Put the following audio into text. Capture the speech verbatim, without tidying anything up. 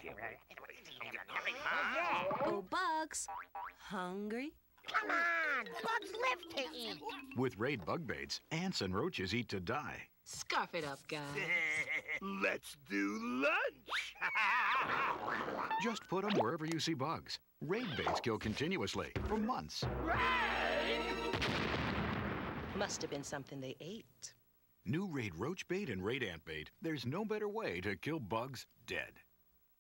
Oh, bugs. Hungry? Come on! Bugs live to eat! With Raid bug baits, ants and roaches eat to die. Scarf it up, guys. Let's do lunch! Just put them wherever you see bugs. Raid baits kill continuously for months. Must have been something they ate. New Raid roach bait and Raid ant bait. There's no better way to kill bugs dead.